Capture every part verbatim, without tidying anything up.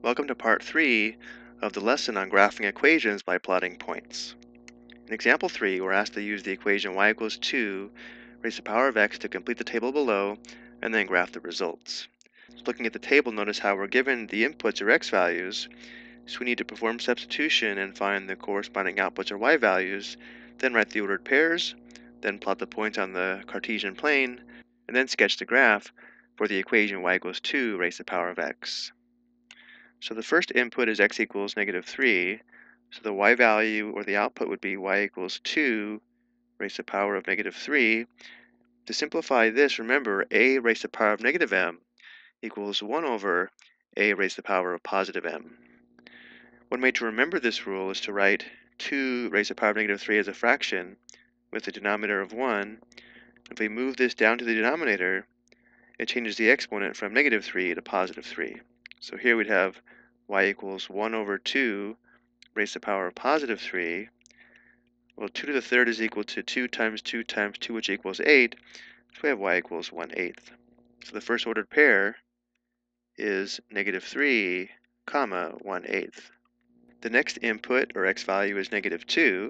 Welcome to part three of the lesson on graphing equations by plotting points. In example three, we're asked to use the equation y equals two raised to the power of x to complete the table below and then graph the results. So looking at the table, notice how we're given the inputs or x values, so we need to perform substitution and find the corresponding outputs or y values, then write the ordered pairs, then plot the points on the Cartesian plane, and then sketch the graph for the equation y equals two raised to the power of x. So the first input is x equals negative three, so the y value or the output would be y equals two raised to the power of negative three. To simplify this, remember a raised to the power of negative m equals one over a raised to the power of positive m. One way to remember this rule is to write two raised to the power of negative three as a fraction with a denominator of one. If we move this down to the denominator, it changes the exponent from negative three to positive three. So here we'd have y equals one over two raised to the power of positive three. Well, two to the third is equal to two times two times two, which equals eight. So we have y equals one eighth. So the first ordered pair is negative three, comma, one eighth. The next input, or x value, is negative two.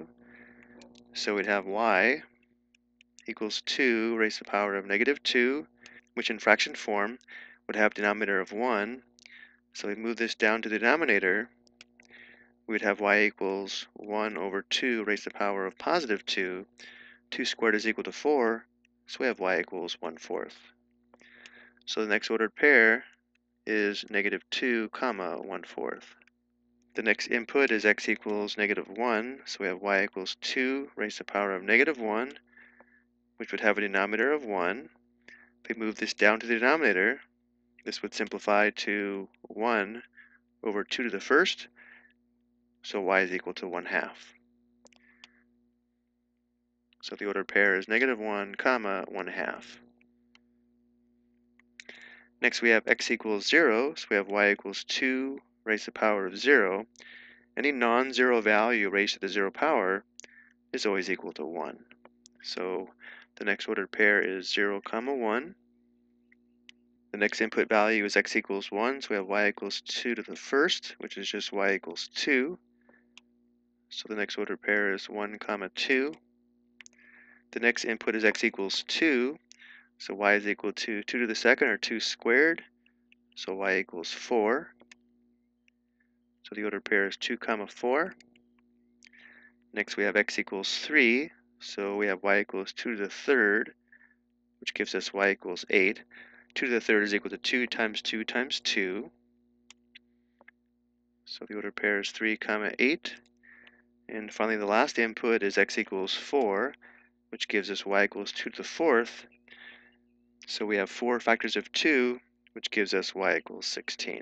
So we'd have y equals two raised to the power of negative two, which in fraction form would have denominator of one. So we move this down to the denominator, we'd have y equals one over two raised to the power of positive two. two squared is equal to four, so we have y equals one fourth. So the next ordered pair is negative two, comma, one fourth. The next input is x equals negative one, so we have y equals two raised to the power of negative one, which would have a denominator of one. If we move this down to the denominator, this would simplify to one over two to the first, so y is equal to one half. So the ordered pair is negative one, comma, one half. Next we have x equals zero, so we have y equals two raised to the power of zero. Any non-zero value raised to the zero power is always equal to one. So the next ordered pair is zero, comma, one. The next input value is x equals one, so we have y equals two to the first, which is just y equals two. So the next ordered pair is one, comma, two. The next input is x equals two, so y is equal to two to the second, or two squared, so y equals four. So the ordered pair is two, comma, four. Next we have x equals three, so we have y equals two to the third, which gives us y equals eight. two to the third is equal to two times two times two. So the ordered pair is three, comma, eight. And finally the last input is x equals four, which gives us y equals two to the fourth. So we have four factors of two, which gives us y equals sixteen.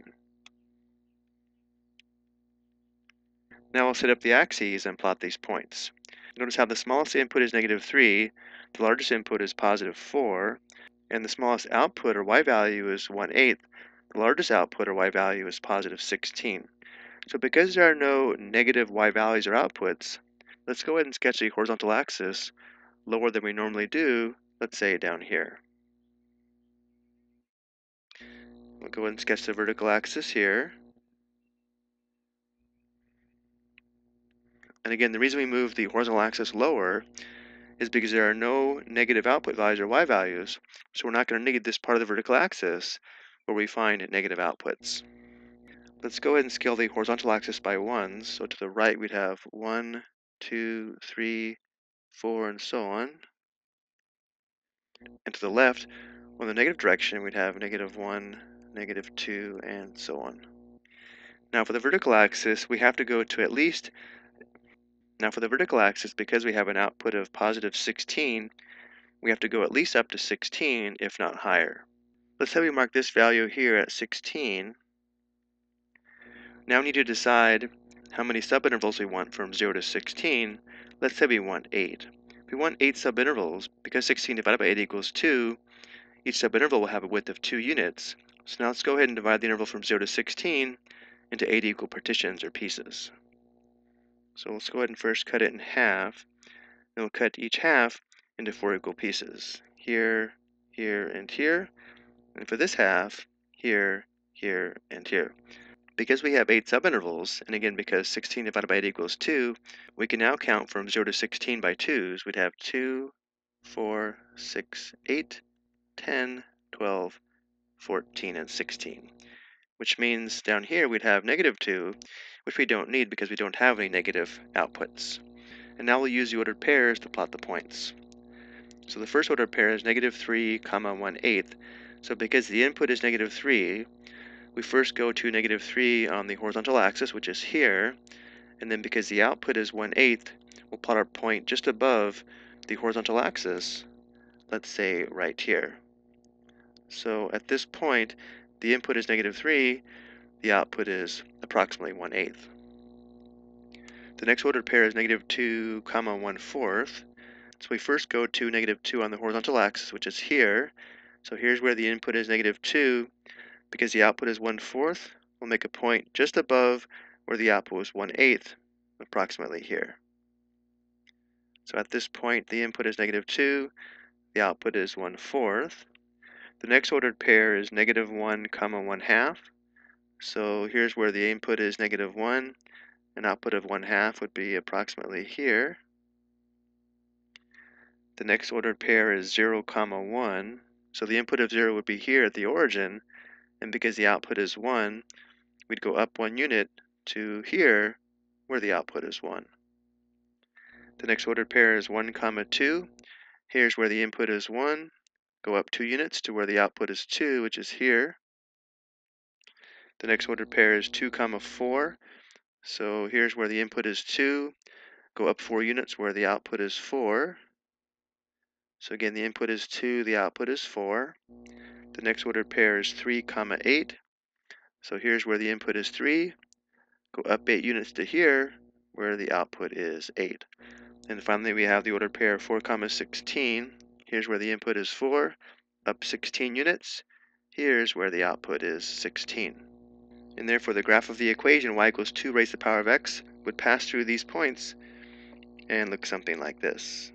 Now we'll set up the axes and plot these points. Notice how the smallest input is negative three, the largest input is positive four, and the smallest output or y value is one eighth. The largest output or y value is positive sixteen. So because there are no negative y values or outputs, let's go ahead and sketch a horizontal axis lower than we normally do, let's say down here. We'll go ahead and sketch the vertical axis here. And again, the reason we move the horizontal axis lower is because there are no negative output values or y values, so we're not going to need this part of the vertical axis where we find negative outputs. Let's go ahead and scale the horizontal axis by ones. So to the right we'd have one, two, three, four, and so on. And to the left, on the negative direction, we'd have negative one, negative two, and so on. Now for the vertical axis, we have to go to at least, now for the vertical axis, because we have an output of positive sixteen, we have to go at least up to sixteen, if not higher. Let's say we mark this value here at sixteen. Now we need to decide how many subintervals we want from zero to sixteen. Let's say we want eight. We want eight subintervals. Because sixteen divided by eight equals two, each subinterval will have a width of two units. So now let's go ahead and divide the interval from zero to sixteen into eight equal partitions or pieces. So let's go ahead and first cut it in half. Then we'll cut each half into four equal pieces. Here, here, and here. And for this half, here, here, and here. Because we have eight subintervals, and again because sixteen divided by eight equals two, we can now count from zero to sixteen by twos. We'd have two, four, six, eight, ten, twelve, fourteen, and sixteen. Which means down here we'd have negative two, which we don't need because we don't have any negative outputs. And now we'll use the ordered pairs to plot the points. So the first ordered pair is negative three comma one eighth. So because the input is negative three, we first go to negative three on the horizontal axis, which is here, and then because the output is one eighth, we'll plot our point just above the horizontal axis, let's say right here. So at this point, the input is negative three, the output is approximately one eighth. The next ordered pair is negative two comma one fourth. So we first go to negative two on the horizontal axis, which is here. So here's where the input is negative two. Because the output is one fourth, we'll make a point just above where the output was one eighth, approximately here. So at this point, the input is negative two, the output is one fourth. The next ordered pair is negative one comma one half. So here's where the input is negative one, and output of one half would be approximately here. The next ordered pair is zero comma one. So the input of zero would be here at the origin, and because the output is one, we'd go up one unit to here, where the output is one. The next ordered pair is one comma two. Here's where the input is one. Go up two units to where the output is two, which is here. The next ordered pair is two comma four. So here's where the input is two. Go up four units where the output is four. So again, the input is two, the output is four. The next ordered pair is three comma eight. So here's where the input is three. Go up eight units to here, where the output is eight. And finally, we have the ordered pair four comma sixteen. Here's where the input is four. Up sixteen units. Here's where the output is sixteen. And therefore, the graph of the equation y equals two raised to the power of x would pass through these points and look something like this.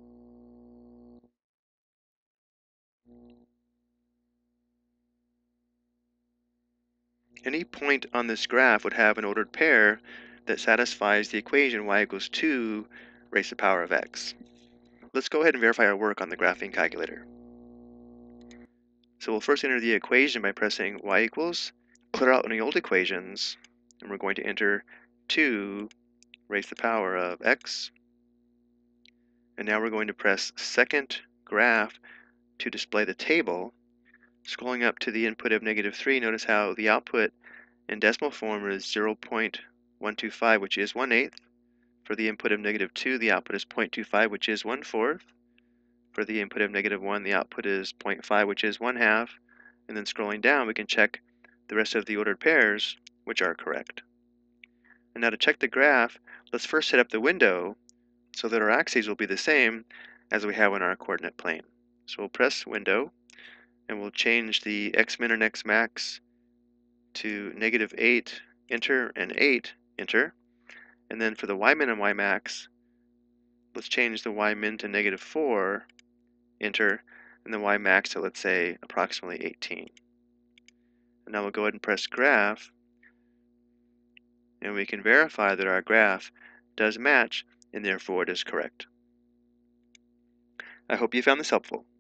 Any point on this graph would have an ordered pair that satisfies the equation y equals two raised to the power of x. Let's go ahead and verify our work on the graphing calculator. So we'll first enter the equation by pressing y equals, clear out any old equations, and we're going to enter two raised to the power of x. And now we're going to press second graph to display the table. Scrolling up to the input of negative three, notice how the output in decimal form is zero point one two five, which is one eighth. For the input of negative two, the output is zero point two five, which is one fourth. For the input of negative one, the output is zero point five, which is one half. And then scrolling down, we can check the rest of the ordered pairs, which are correct. And now to check the graph, let's first set up the window so that our axes will be the same as we have on our coordinate plane. So we'll press window, and we'll change the x-min and x-max to negative eight, enter, and eight, enter. And then for the y-min and y-max, let's change the y-min to negative four, enter, and the y-max to, let's say, approximately eighteen. And now we'll go ahead and press graph, and we can verify that our graph does match, and therefore it is correct. I hope you found this helpful.